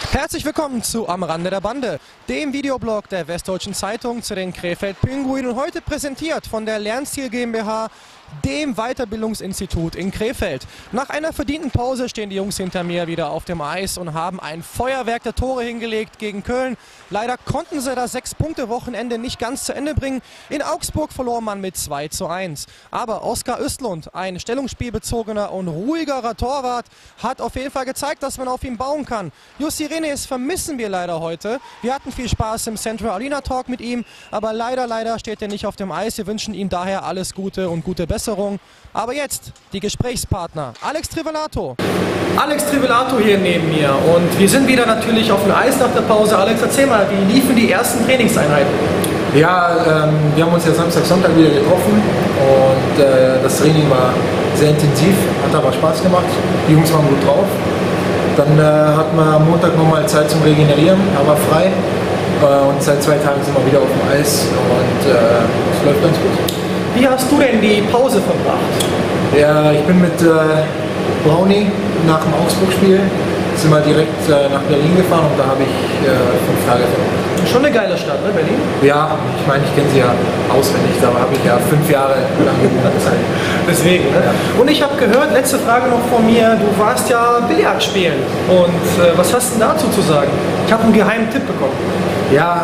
Herzlich willkommen zu Am Rande der Bande, dem Videoblog der Westdeutschen Zeitung zu den Krefeld Pinguinen, und heute präsentiert von der Lernziel GmbH, dem Weiterbildungsinstitut in Krefeld. Nach einer verdienten Pause stehen die Jungs hinter mir wieder auf dem Eis und haben ein Feuerwerk der Tore hingelegt gegen Köln. Leider konnten sie das 6-Punkte-Wochenende nicht ganz zu Ende bringen. In Augsburg verlor man mit 2:1. Aber Oskar Östlund, ein stellungsspielbezogener und ruhigerer Torwart, hat auf jeden Fall gezeigt, dass man auf ihn bauen kann. Jussi Renes vermissen wir leider heute. Wir hatten viel Spaß im Central Arena Talk mit ihm, aber leider steht er nicht auf dem Eis. Wir wünschen ihm daher alles Gute und gute Besserung. Aber jetzt die Gesprächspartner. Alex Trivelato. Alex Trivelato hier neben mir, und wir sind wieder natürlich auf dem Eis nach der Pause. Alex, erzähl mal, wie liefen die ersten Trainingseinheiten? Ja, wir haben uns ja Samstag, Sonntag wieder getroffen und das Training war sehr intensiv, hat aber Spaß gemacht. Die Jungs waren gut drauf. Dann hatten wir am Montag nochmal Zeit zum Regenerieren, aber frei. Und seit 2 Tagen sind wir wieder auf dem Eis und es läuft ganz gut. Wie hast du denn die Pause verbracht? Ja, ich bin mit Brownie nach dem Augsburg-Spiel sind wir direkt nach Berlin gefahren und da habe ich 5 Tage verbracht. Schon eine geile Stadt, ne, Berlin? Ja, ich meine, ich kenne sie ja auswendig, da habe ich ja 5 Jahre lang gewohnt. Deswegen, ne? Ja. Und ich habe gehört, letzte Frage noch von mir, du warst ja Billard spielen. Und was hast du dazu zu sagen? Ich habe einen geheimen Tipp bekommen. Ja,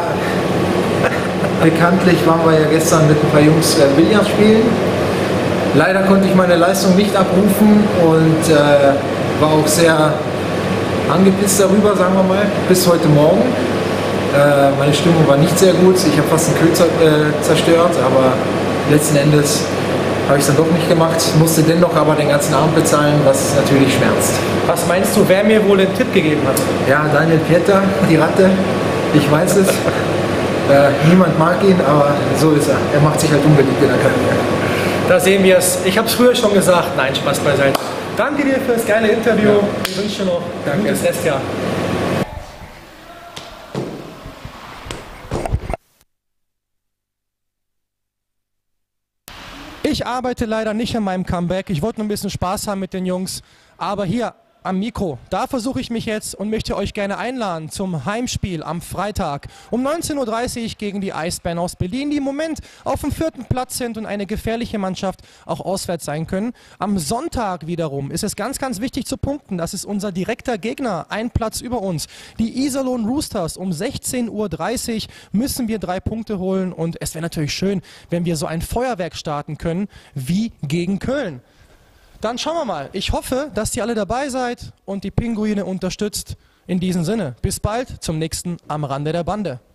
bekanntlich waren wir ja gestern mit ein paar Jungs Billard spielen. Leider konnte ich meine Leistung nicht abrufen und war auch sehr angepisst darüber, sagen wir mal, bis heute Morgen. Meine Stimmung war nicht sehr gut, ich habe fast einen Köhl zerstört, aber letzten Endes habe ich es dann doch nicht gemacht, musste dennoch aber den ganzen Abend bezahlen, was natürlich schmerzt. Was meinst du, wer mir wohl den Tipp gegeben hat? Ja, Daniel Pieter, die Ratte, ich weiß es. Niemand mag ihn, aber so ist er. Er macht sich halt unbeliebt in der Kabine. Da sehen wir es. Ich habe es früher schon gesagt. Nein, Spaß beiseite. Danke dir für das geile Interview. Ja. Ich wünsche dir noch ein gutes Restjahr. Ich arbeite leider nicht an meinem Comeback. Ich wollte nur ein bisschen Spaß haben mit den Jungs. Aber hier am Mikro, da versuche ich mich jetzt und möchte euch gerne einladen zum Heimspiel am Freitag um 19:30 Uhr gegen die Eisbären aus Berlin, die im Moment auf dem 4. Platz sind und eine gefährliche Mannschaft auch auswärts sein können. Am Sonntag wiederum ist es ganz wichtig zu punkten. Das ist unser direkter Gegner, ein Platz über uns. Die Iserlohn Roosters. Um 16:30 Uhr müssen wir 3 Punkte holen, und es wäre natürlich schön, wenn wir so ein Feuerwerk starten können wie gegen Köln. Dann schauen wir mal. Ich hoffe, dass ihr alle dabei seid und die Pinguine unterstützt. In diesem Sinne, bis bald zum nächsten Am Rande der Bande.